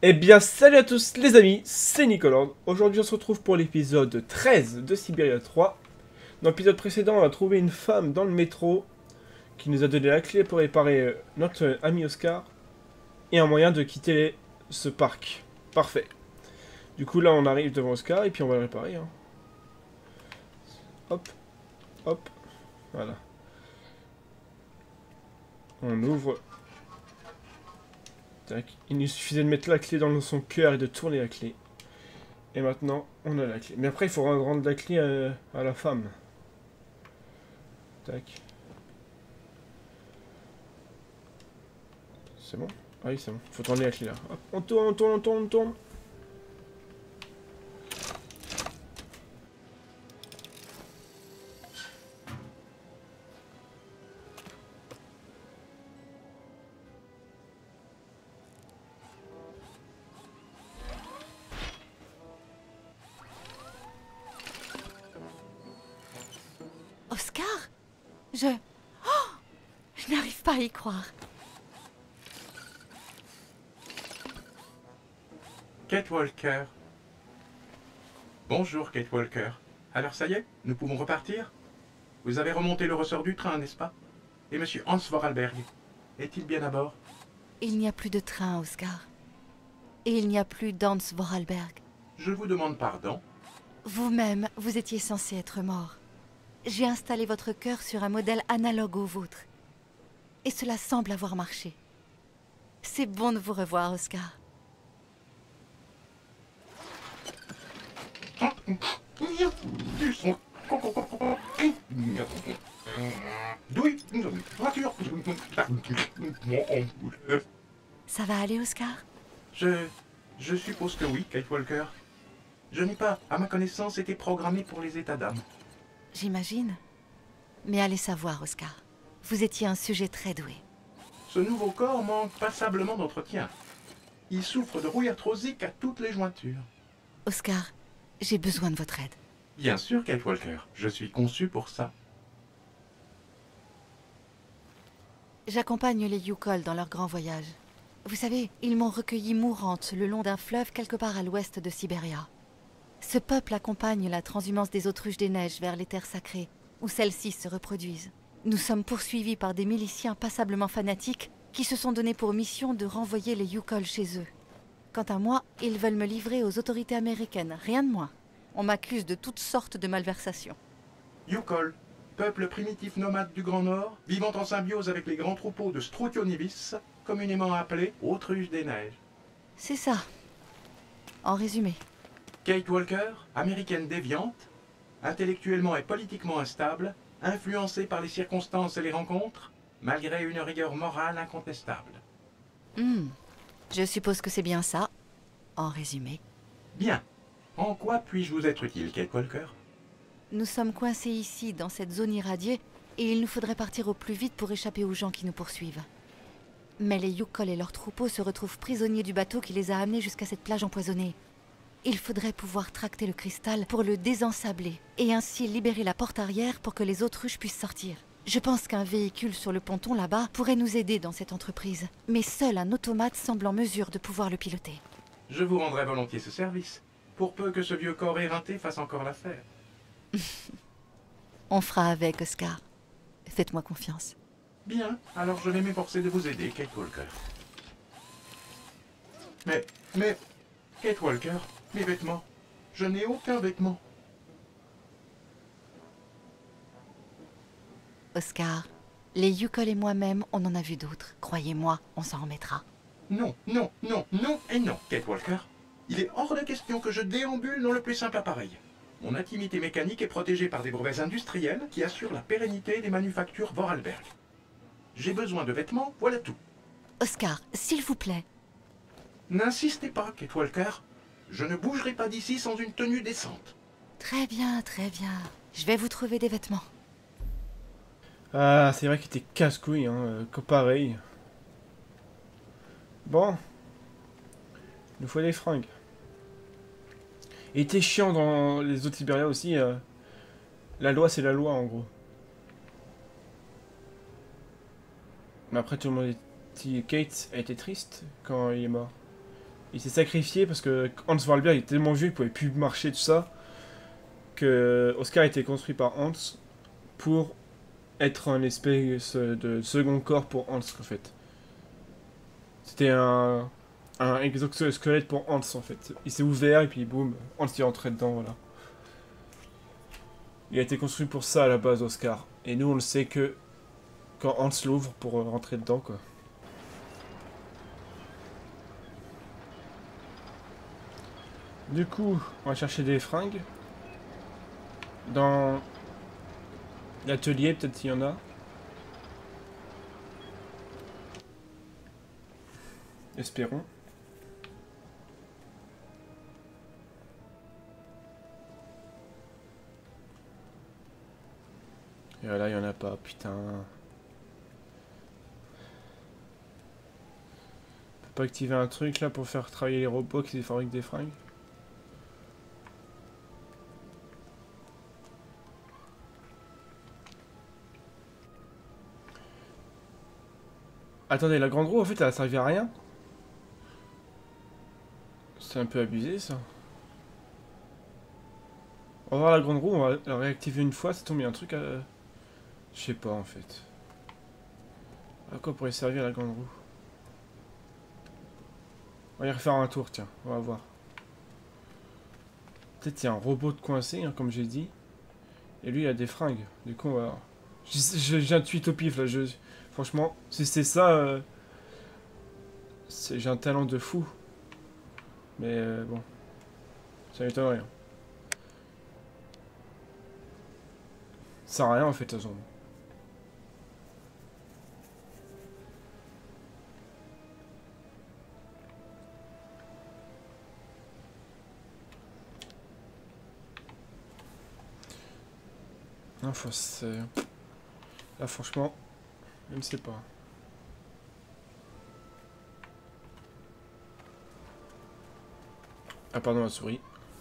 Eh bien, salut à tous les amis, c'est Nicolas. Aujourd'hui, on se retrouve pour l'épisode 13 de Siberia 3. Dans l'épisode précédent, on a trouvé une femme dans le métro qui nous a donné la clé pour réparer notre ami Oscar et un moyen de quitter ce parc. Parfait. Du coup, là, on arrive devant Oscar et puis on va le réparer. Hein. Hop, hop, voilà. On ouvre. Tac. Il nous suffisait de mettre la clé dans son cœur et de tourner la clé. Et maintenant, on a la clé. Mais après, il faut rendre la clé à la femme. Tac. C'est bon? Ah oui, c'est bon. Faut tourner la clé là. Hop, on tourne, on tourne, on tourne, on tourne. Oscar? Je n'arrive pas à y croire. Kate Walker. Bonjour, Kate Walker. Alors ça y est, nous pouvons repartir? Vous avez remonté le ressort du train, n'est-ce pas? Et monsieur Hans Vorarlberg, est-il bien à bord? Il n'y a plus de train, Oscar. Et il n'y a plus d'Hans Vorarlberg. Je vous demande pardon. Vous-même, vous étiez censé être mort. J'ai installé votre cœur sur un modèle analogue au vôtre. Et cela semble avoir marché. C'est bon de vous revoir, Oscar. Ça va aller, Oscar? Je suppose que oui, Kate Walker. Je n'ai pas, à ma connaissance, été programmé pour les états d'âme. J'imagine. Mais allez savoir, Oscar. Vous étiez un sujet très doué. Ce nouveau corps manque passablement d'entretien. Il souffre de rouille arthrosique à toutes les jointures. Oscar, j'ai besoin de votre aide. Bien sûr, Kate Walker, je suis conçu pour ça. J'accompagne les Yukol dans leur grand voyage. Vous savez, ils m'ont recueillie mourante le long d'un fleuve quelque part à l'ouest de Sibéria. Ce peuple accompagne la transhumance des autruches des neiges vers les terres sacrées, où celles-ci se reproduisent. Nous sommes poursuivis par des miliciens passablement fanatiques qui se sont donné pour mission de renvoyer les Yukol chez eux. Quant à moi, ils veulent me livrer aux autorités américaines, rien de moins. On m'accuse de toutes sortes de malversations. Yukol, peuple primitif nomade du Grand Nord, vivant en symbiose avec les grands troupeaux de Struthionivis, communément appelés autruches des neiges. C'est ça. En résumé. Kate Walker, américaine déviante, intellectuellement et politiquement instable, influencée par les circonstances et les rencontres, malgré une rigueur morale incontestable. Je suppose que c'est bien ça. En résumé. Bien. En quoi puis-je vous être utile, Kate Walker? Nous sommes coincés ici, dans cette zone irradiée, et il nous faudrait partir au plus vite pour échapper aux gens qui nous poursuivent. Mais les Yukol et leurs troupeaux se retrouvent prisonniers du bateau qui les a amenés jusqu'à cette plage empoisonnée. Il faudrait pouvoir tracter le cristal pour le désensabler, et ainsi libérer la porte arrière pour que les autruches puissent sortir. Je pense qu'un véhicule sur le ponton là-bas pourrait nous aider dans cette entreprise, mais seul un automate semble en mesure de pouvoir le piloter. Je vous rendrai volontiers ce service, pour peu que ce vieux corps éreinté fasse encore l'affaire. On fera avec, Oscar. Faites-moi confiance. Bien, alors je vais m'efforcer de vous aider, Kate Walker. Mais, Kate Walker, mes vêtements. Je n'ai aucun vêtement. Oscar, les Yukol et moi-même, on en a vu d'autres. Croyez-moi, on s'en remettra. Non, non, non, non et non, Kate Walker. Il est hors de question que je déambule dans le plus simple appareil. Mon intimité mécanique est protégée par des brevets industriels qui assurent la pérennité des manufactures Vorarlberg. J'ai besoin de vêtements, voilà tout. Oscar, s'il vous plaît. N'insistez pas, Kate Walker. Je ne bougerai pas d'ici sans une tenue décente. Très bien, très bien. Je vais vous trouver des vêtements. Ah, c'est vrai qu'il était casse-couille, hein, que pareil. Bon. Il nous faut des fringues. Il était chiant dans les autres Siberia aussi. La loi, c'est la loi, en gros. Mais après, tout le monde est... Kate a été triste quand il est mort. Il s'est sacrifié parce que Hans Wahlberg était tellement vieux, il pouvait plus marcher, tout ça, que Oscar a été construit par Hans pour être un espèce de second corps pour Hans, en fait. C'était un exosquelette pour Hans, en fait. Il s'est ouvert et puis boum, Hans est rentré dedans, voilà. Il a été construit pour ça à la base, Oscar. Et nous, on le sait que quand Hans l'ouvre pour rentrer dedans, quoi. Du coup, on va chercher des fringues. Dans l'atelier, peut-être s'il y en a. Espérons. Et là, il n'y en a pas, putain. On peut pas activer un truc là pour faire travailler les robots qui fabriquent des fringues? Attendez, la grande roue en fait elle a servi à rien? C'est un peu abusé ça. On va voir la grande roue, on va la réactiver une fois, ça tombe, il y a un truc à... Je sais pas en fait. À quoi pourrait servir la grande roue? On va y refaire un tour, tiens, on va voir. Peut-être il y a un robot de coincé, hein, comme j'ai dit. Et lui il a des fringues. Du coup on va... J'ai un tweet au pif là, franchement, si c'est ça... J'ai un talent de fou. Mais bon, ça m'étonne rien. Ça sert à rien en fait, de toute façon. Non, faut c'est... Là, franchement, je ne sais pas. Ah, pardon, la souris.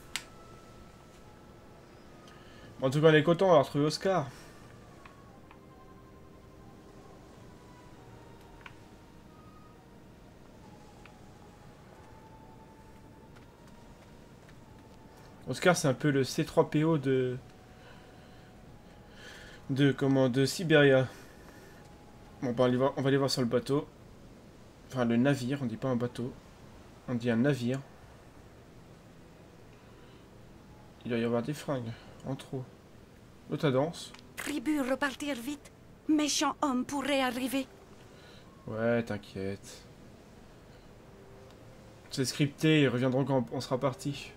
Bon, en tout cas, on est content d'avoir retrouvé Oscar. Oscar, c'est un peu le C3PO de Siberia. Bon, bah, on va aller voir sur le bateau. Enfin, le navire, on dit pas un bateau. On dit un navire. Il doit y avoir des fringues, en trop. L'autre à danse. Tribu, repartir vite. Méchant homme pourrait arriver. Ouais, t'inquiète. C'est scripté, ils reviendront quand on sera parti.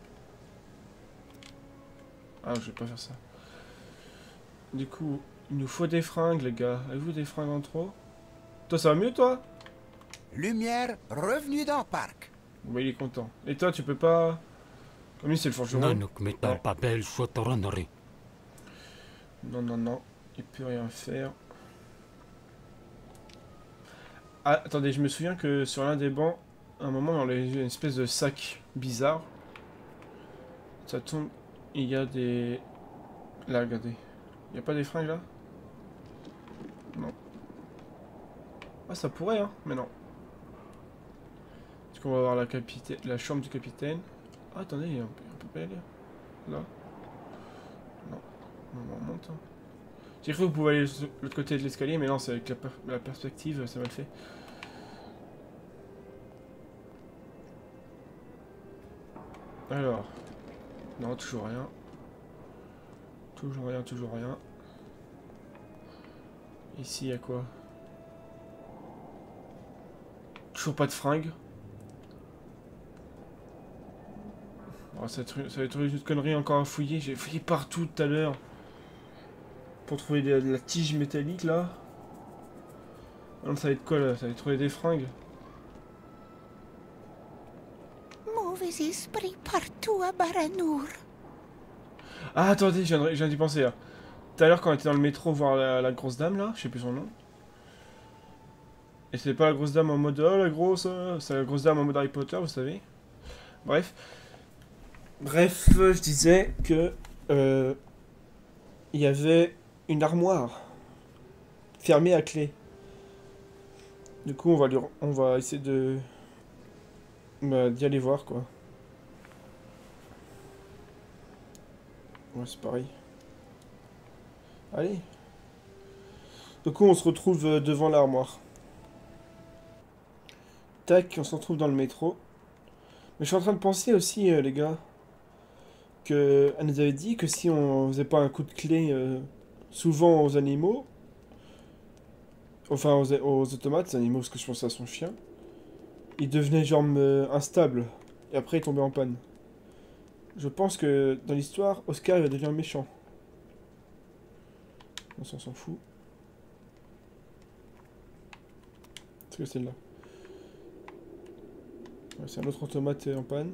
Ah, je vais pas faire ça. Du coup, il nous faut des fringues, les gars. Avez-vous des fringues en trop? Toi, ça va mieux, toi? Lumière revenue dans le parc. Oui, il est content. Et toi, tu peux pas... Comme lui, c'est le forgeron. Nanuk metal papel shotoranori. Non, non, non. Il peut rien faire. Ah, attendez, je me souviens que sur l'un des bancs, à un moment, on a eu une espèce de sac bizarre. Ça tombe... Il y a des... Là, regardez. Il n'y a pas des fringues, là? Non. Ah, ça pourrait, hein, mais non. Est-ce qu'on va voir la chambre du capitaine? Ah, attendez, on peut pas y aller. Là? Non. On monte. Hein. J'ai cru que vous pouvez aller de l'autre côté de l'escalier, mais non, c'est avec la perspective, ça mal fait. Alors. Non, toujours rien. Toujours rien, toujours rien. Ici, il y a quoi? Toujours pas de fringues. Oh, ça va être une connerie encore à fouiller. J'ai fouillé partout tout à l'heure. Pour trouver de la tige métallique, là. Non, ça va être quoi, là? Ça va être trouver des fringues. Mauvais esprit partout à Baranour. Ah, attendez, je viens d'y penser, là. Tout à l'heure, quand on était dans le métro voir la grosse dame, là, je sais plus son nom. Et c'était pas la grosse dame en mode... Oh, la grosse... c'est la grosse dame en mode Harry Potter, vous savez. Bref. Bref, je disais que... il y avait une armoire. Fermée à clé. Du coup, on va essayer Bah, d'y aller voir, quoi. Ouais, c'est pareil. Allez. Du coup, on se retrouve devant l'armoire. Tac, on se retrouve dans le métro. Mais je suis en train de penser aussi, les gars, que elle nous avait dit que si on faisait pas un coup de clé souvent aux animaux, enfin aux automates, aux animaux, parce que je pensais à son chien, il devenait genre instable. Et après, il tombait en panne. Je pense que dans l'histoire, Oscar il va devenir méchant. On s'en fout. Est-ce que c'est là? Ouais, c'est un autre automate en panne.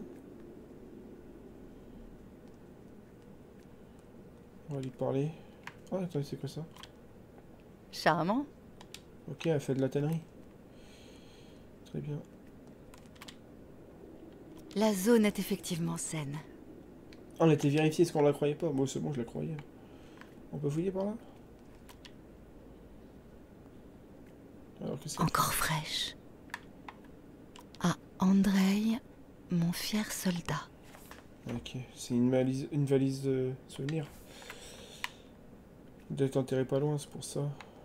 On va lui parler. Ah, attendez, c'est quoi ça? Charmant. Ok, elle fait de la tannerie. Très bien. La zone est effectivement saine. Ah, on a été vérifié, est-ce qu'on la croyait pas? Moi, c'est bon, je la croyais. On peut fouiller par là? Alors, qu'est-ce que Encore fraîche. À Andrei, mon fier soldat. Ok, c'est une valise de souvenirs. Il doit être enterré pas loin, c'est pour ça.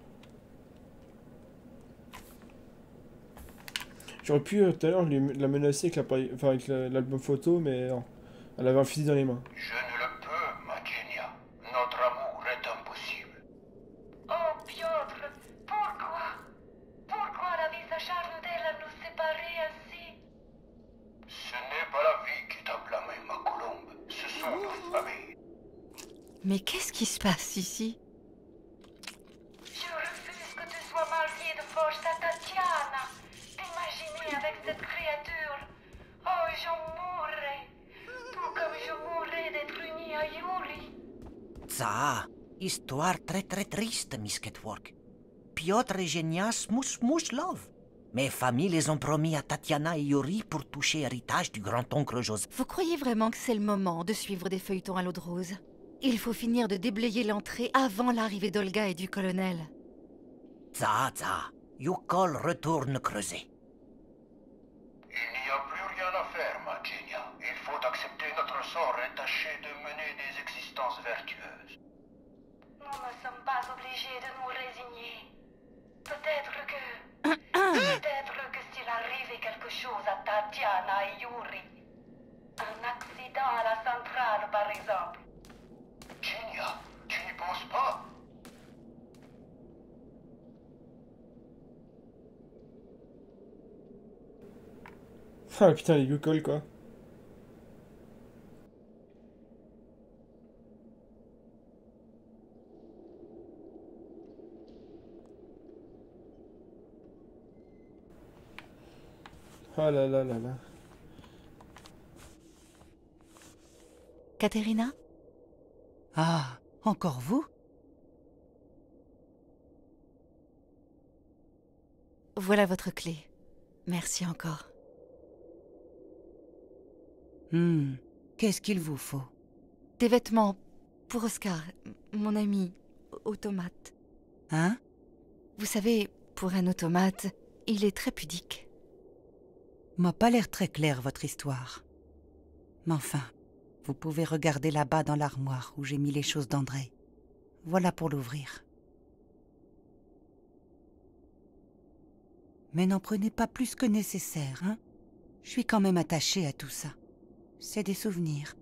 J'aurais pu tout à l'heure la menacer avec l'album photo, mais non. Elle avait un fusil dans les mains. Je ne le peux, ma Genia. Notre amour est impossible. Oh, Piotr, pourquoi? Pourquoi la vie s'acharne-t-elle à nous séparer ainsi? Ce n'est pas la vie qui t'a blâmé, ma colombe. Ce sont nos familles. Mais qu'est-ce qui se passe ici? Je refuse que tu sois marié de force à Tatiana. T'imaginer avec cette créature. Oh, j'en mourrais. Tout comme je mourrais d'être unie à Yuri. Ça, histoire très triste, Miss Ketwork. Piotr et Genia smouch love. Mes familles les ont promis à Tatiana et Yuri pour toucher héritage du grand-oncle Joseph. Vous croyez vraiment que c'est le moment de suivre des feuilletons à l'eau de rose? Il faut finir de déblayer l'entrée avant l'arrivée d'Olga et du colonel. Ça, Yukol retourne creuser. Il n'y a plus rien à faire, ma Genia. Il faut accepter notre sort et tâcher de mener des existences vertueuses. Nous ne sommes pas obligés de nous résigner. Peut-être que s'il arrivait quelque chose à Tatiana et Yuri, un accident à la centrale par exemple, Genia, tu n'y penses pas? Ah putain, les Yukol quoi. Ah là là là là. Katerina? Ah, encore vous? Voilà votre clé. Merci encore. Qu'est-ce qu'il vous faut? Des vêtements pour Oscar, mon ami automate. Hein? Vous savez, pour un automate, il est très pudique. M'a pas l'air très claire votre histoire. Mais enfin, vous pouvez regarder là-bas dans l'armoire où j'ai mis les choses d'Andrei. Voilà pour l'ouvrir. Mais n'en prenez pas plus que nécessaire, hein? Je suis quand même attachée à tout ça. C'est des souvenirs.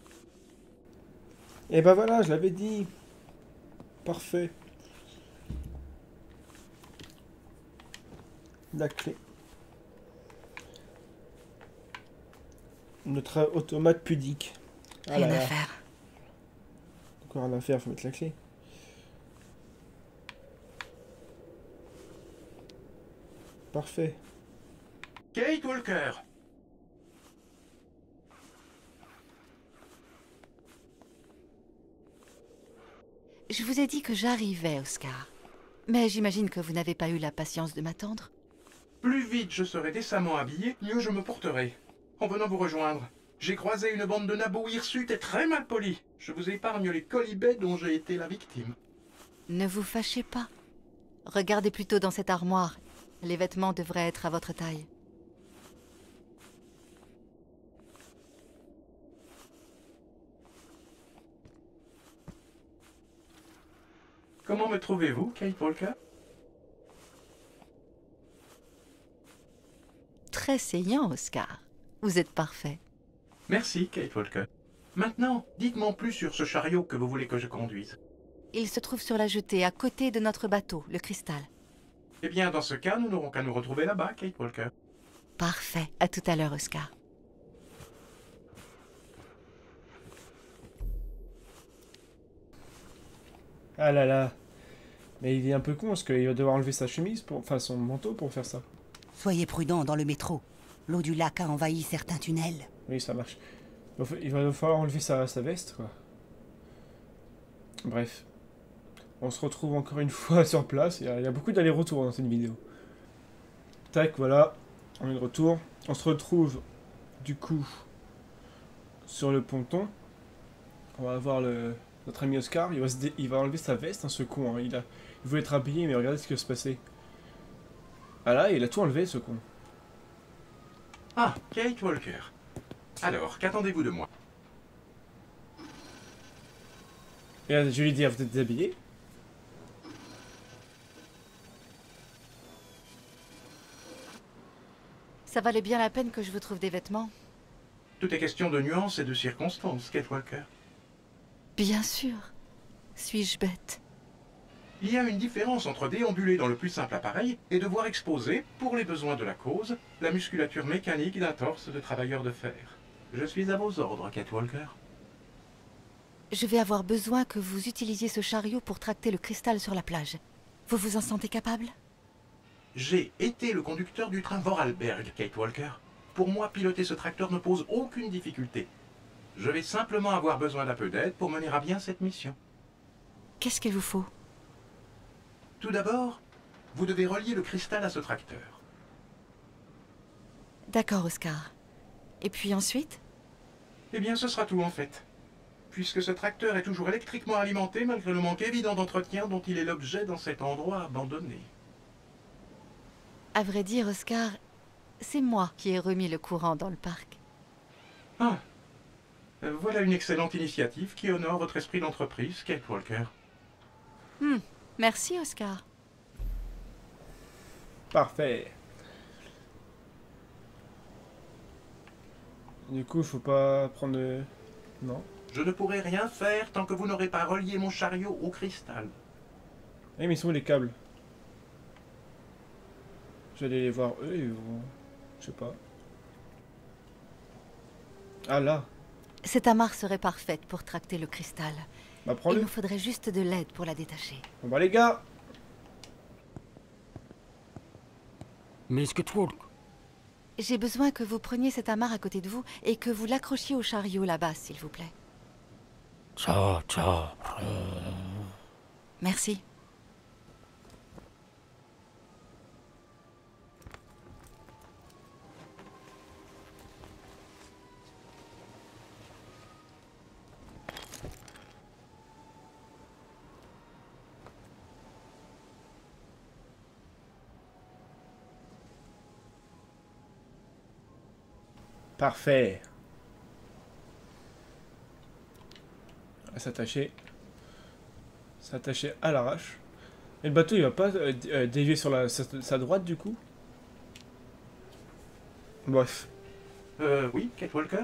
Et bah voilà, je l'avais dit. Parfait. La clé. Notre automate pudique. Ah Rien là à là. faire. Encore rien à faire, faut mettre la clé. Parfait. Kate Walker. Je vous ai dit que j'arrivais, Oscar. Mais j'imagine que vous n'avez pas eu la patience de m'attendre. Plus vite je serai décemment habillé, mieux je me porterai. En venant vous rejoindre, j'ai croisé une bande de nabos hirsutes et très mal polis. Je vous épargne les colibets dont j'ai été la victime. Ne vous fâchez pas. Regardez plutôt dans cette armoire. Les vêtements devraient être à votre taille. Comment me trouvez-vous, Kate Walker? Très saignant, Oscar. Vous êtes parfait. Merci, Kate Walker. Maintenant, dites-moi plus sur ce chariot que vous voulez que je conduise. Il se trouve sur la jetée, à côté de notre bateau, le Cristal. Eh bien, dans ce cas, nous n'aurons qu'à nous retrouver là-bas, Kate Walker. Parfait. À tout à l'heure, Oscar. Ah là là. Mais il est un peu con parce qu'il va devoir enlever sa chemise, enfin son manteau pour faire ça. Soyez prudents dans le métro. L'eau du lac a envahi certains tunnels. Oui, ça marche. Il va falloir enlever sa veste, quoi. Bref. On se retrouve encore une fois sur place. Il y a beaucoup d'allers-retours dans cette vidéo. Tac, voilà. On est de retour. On se retrouve, du coup, sur le ponton. On va voir notre ami Oscar. Il va enlever sa veste, hein, ce con. Hein. Il voulait être habillé, mais regardez ce qui va se passer. Ah là, il a tout enlevé, ce con. Ah, Kate Walker. Alors, qu'attendez-vous de moi? Et là, je lui dis, vous êtes déshabillé? Ça valait bien la peine que je vous trouve des vêtements. Tout est question de nuances et de circonstances, Kate Walker. Bien sûr. Suis-je bête? Il y a une différence entre déambuler dans le plus simple appareil et devoir exposer, pour les besoins de la cause, la musculature mécanique d'un torse de travailleur de fer. Je suis à vos ordres, Kate Walker. Je vais avoir besoin que vous utilisiez ce chariot pour tracter le Cristal sur la plage. Vous vous en sentez capable? J'ai été le conducteur du train Vorarlberg, Kate Walker. Pour moi, piloter ce tracteur ne pose aucune difficulté. Je vais simplement avoir besoin d'un peu d'aide pour mener à bien cette mission. Qu'est-ce qu'il vous faut? Tout d'abord, vous devez relier le Cristal à ce tracteur. D'accord, Oscar. Et puis ensuite? Eh bien, ce sera tout en fait. Puisque ce tracteur est toujours électriquement alimenté malgré le manque évident d'entretien dont il est l'objet dans cet endroit abandonné. À vrai dire, Oscar, c'est moi qui ai remis le courant dans le parc. Ah, voilà une excellente initiative qui honore votre esprit d'entreprise, Kate Walker. Merci, Oscar. Parfait. Du coup, faut pas prendre... Non. Je ne pourrai rien faire tant que vous n'aurez pas relié mon chariot au Cristal. Eh, mais ils sont où les câbles? J'allais les voir eux, ils vont... Je sais pas. Ah là. Cette amarre serait parfaite pour tracter le Cristal. Bah Il prends-le. nous faudrait juste de l'aide pour la détacher. Bon bah les gars. Miss Ketwork, J'ai besoin que vous preniez cette amarre à côté de vous et que vous l'accrochiez au chariot là-bas, s'il vous plaît. ciao, ciao. Merci. Parfait. S'attacher. S'attacher à l'arrache. Et le bateau il va pas dévier sur sa droite du coup? Bref. Oui, Kate Walker?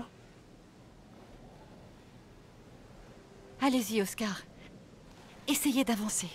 Allez-y, Oscar. Essayez d'avancer.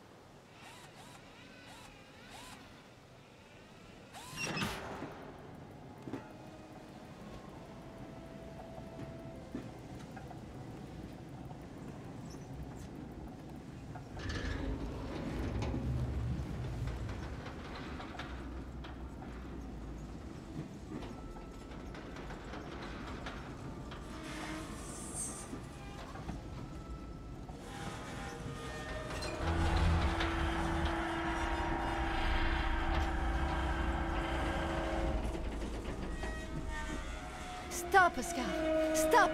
Stop, Oscar. Stop.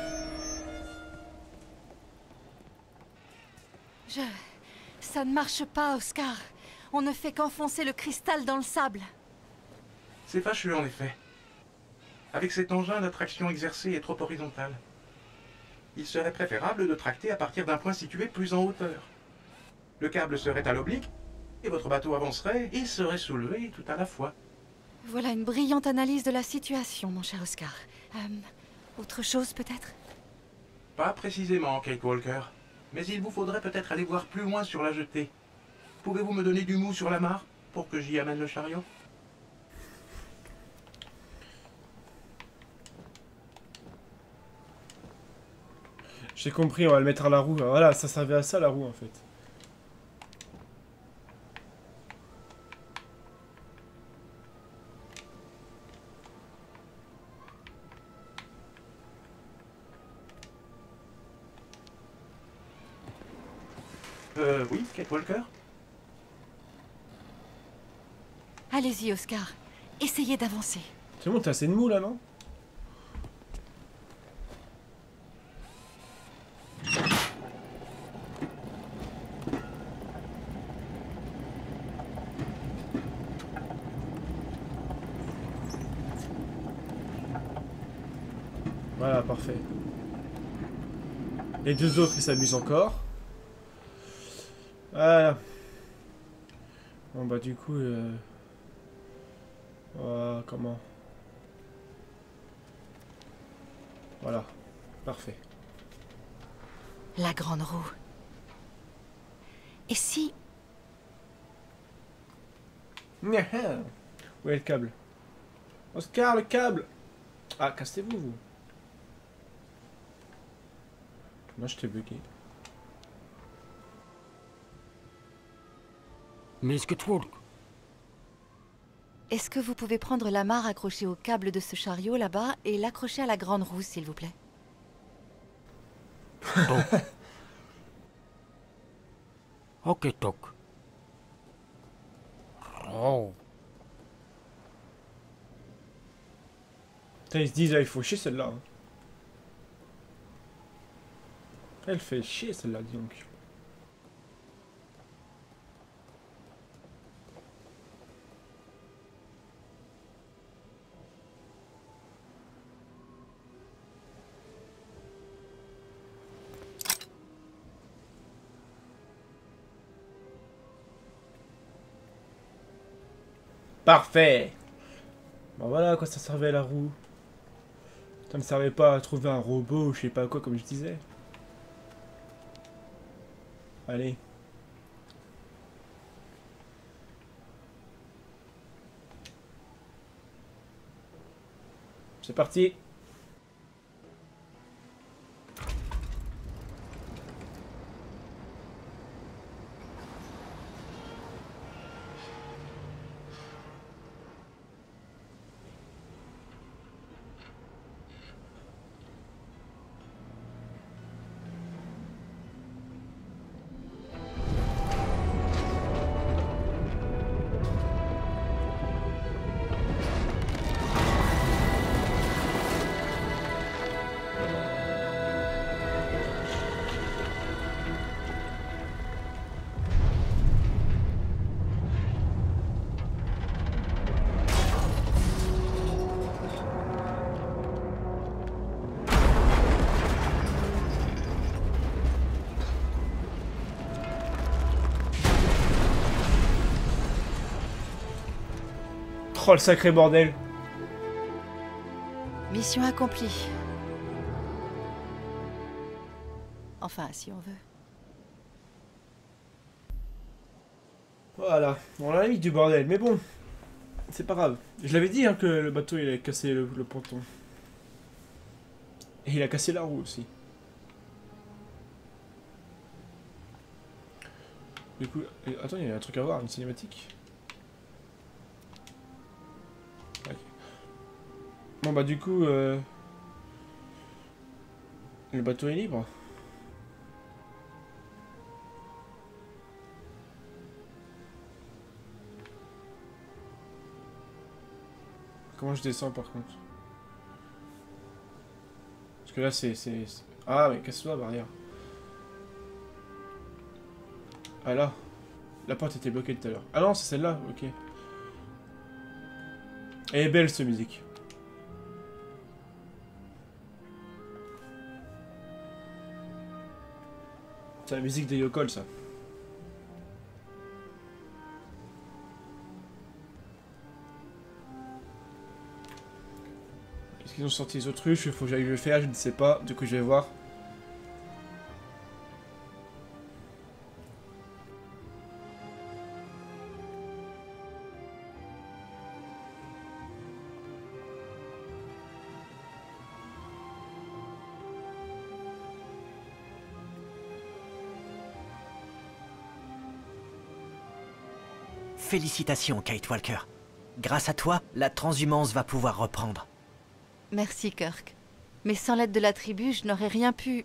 Ça ne marche pas, Oscar. On ne fait qu'enfoncer le Cristal dans le sable. C'est fâcheux en effet. Avec cet engin, la traction exercée est trop horizontale. Il serait préférable de tracter à partir d'un point situé plus en hauteur. Le câble serait à l'oblique, et votre bateau avancerait et serait soulevé tout à la fois. Voilà une brillante analyse de la situation, mon cher Oscar. Autre chose, peut-être? Pas précisément, Kate Walker. Mais il vous faudrait peut-être aller voir plus loin sur la jetée. Pouvez-vous me donner du mou sur la mare pour que j'y amène le chariot? J'ai compris, on va le mettre à la roue. Voilà, ça servait à ça la roue en fait. Oui, Kate Walker? Allez-y, Oscar. Essayez d'avancer. C'est bon, t'as assez de mou là, non? Voilà, parfait. Les deux autres, ils s'amusent encore. Voilà. Bon bah du coup... comment? Voilà. Parfait. La grande roue. Et si... Où est le câble? Oscar, le câble! Ah, cassez-vous, vous. Moi, je t'ai bugué. Misketwalk. Est-ce que vous pouvez prendre la mare accrochée au câble de ce chariot là-bas et l'accrocher à la grande roue, s'il vous plaît? Ok, Toc. Oh. Putain, ils se disent, ah, il faut chier celle-là. Hein. Elle fait chier celle-là, dis donc. Parfait. Bon voilà à quoi ça servait la roue. Ça ne servait pas à trouver un robot ou je sais pas quoi comme je disais. Allez. C'est parti. Oh le sacré bordel. Mission accomplie. Enfin, si on veut. Voilà, on a mis du bordel, mais bon, c'est pas grave. Je l'avais dit hein, que le bateau il avait cassé le ponton. Et il a cassé la roue aussi. Du coup, attends, il y a un truc à voir, une cinématique. Okay. Bon bah du coup, le bateau est libre. Comment je descends par contre? Parce que là c'est... Ah mais casse-toi barrière. Ah là. La porte était bloquée tout à l'heure. Ah non c'est celle-là, ok. Elle est belle cette musique. C'est la musique des Yokol ça. Est-ce qu'ils ont sorti les autruches? Il faut que j'aille le faire, je ne sais pas. Du coup, je vais voir. Félicitations, Kate Walker. Grâce à toi, la transhumance va pouvoir reprendre. Merci, Kirk. Mais sans l'aide de la tribu, je n'aurais rien pu...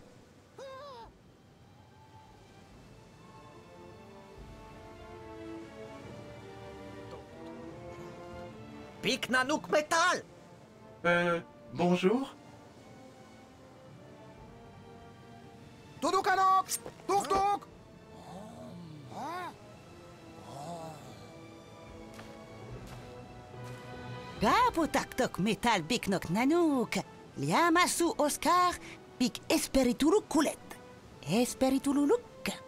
Pic Nanook Metal! Bonjour. Gapotaktok metal biknok nanook. Liamasu Oscar bik esperitulu kulet. Esperitululuk.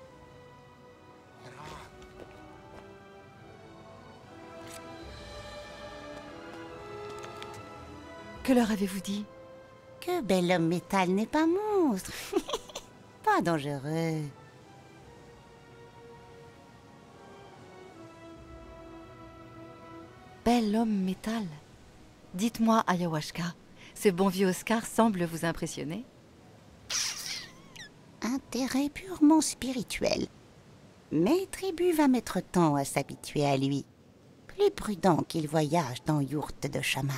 Que leur avez-vous dit? Que bel homme métal n'est pas monstre. Pas dangereux. Bel homme métal. Dites-moi, Ayahuasca, ce bon vieux Oscar semble vous impressionner? Intérêt purement spirituel. Mais Tribu va mettre temps à s'habituer à lui. Plus prudent qu'il voyage dans yourte de chaman.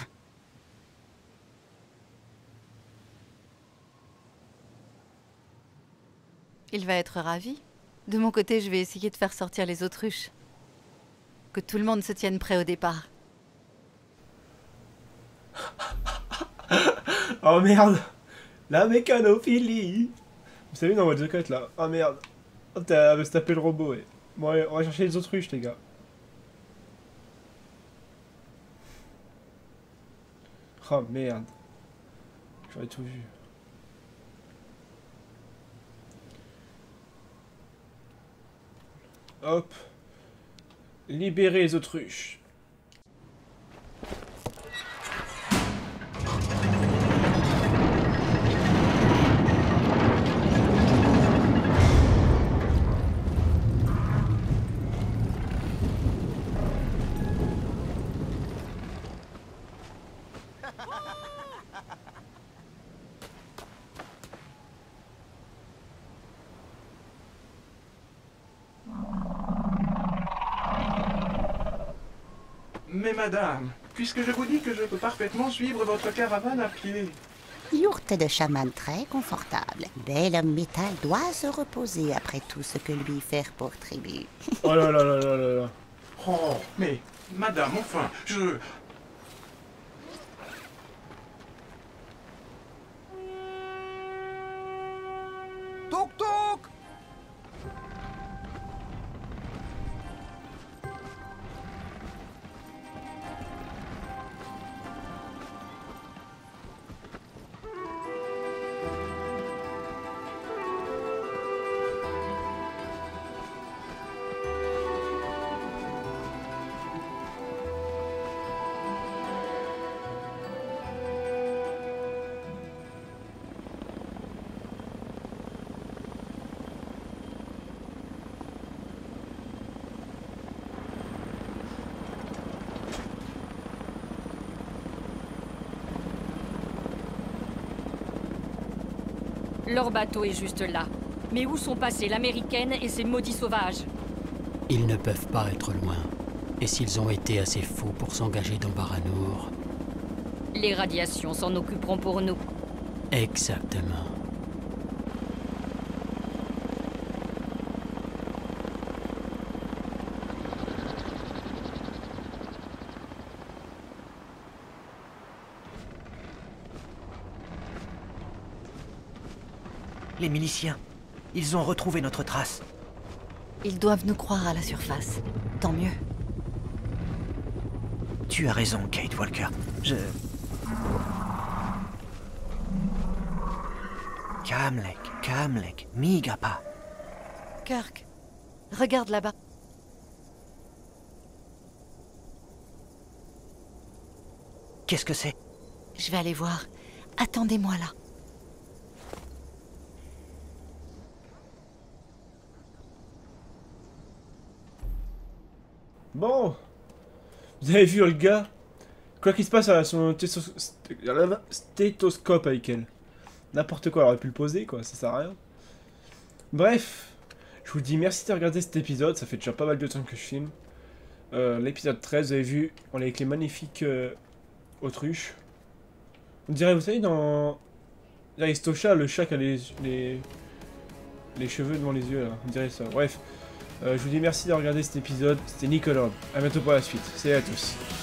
Il va être ravi. De mon côté, je vais essayer de faire sortir les autruches. Que tout le monde se tienne prêt au départ. Oh merde! La mécanophilie! Vous savez dans votre cut là? Oh merde! Oh, t'as tapé le robot, ouais. Bon, allez, on va chercher les autruches, les gars. Oh merde! J'aurais tout vu. Hop! Libérer les autruches. Mais madame, puisque je vous dis que je peux parfaitement suivre votre caravane à pied. Yourte de chaman très confortable. Bel homme métal doit se reposer après tout ce que lui faire pour Tribu. Oh là là là là là là. Oh, mais madame, enfin, je... Toc toc! Leur bateau est juste là. Mais où sont passées l'américaine et ses maudits sauvages? Ils ne peuvent pas être loin. Et s'ils ont été assez fous pour s'engager dans Baranour? Les radiations s'en occuperont pour nous. Exactement. Les miliciens, ils ont retrouvé notre trace. Ils doivent nous croire à la surface. Tant mieux. Tu as raison, Kate Walker. Kamlek, Migapa. Kirk, regarde là-bas. Qu'est-ce que c'est? Je vais aller voir. Attendez-moi là. Bon. Vous avez vu Olga? Quoi qu'il se passe à son stéthoscope avec elle. N'importe quoi, elle aurait pu le poser, quoi, ça sert à rien. Bref, je vous dis merci de regarder cet épisode, ça fait déjà pas mal de temps que je filme. L'épisode 13, vous avez vu, on est avec les magnifiques autruches. On dirait, vous savez, dans Aristocha, le chat qui a les cheveux devant les yeux, là. On dirait ça. Bref, je vous dis merci de regarder cet épisode. C'était Nicolas. A bientôt pour la suite. Salut à tous.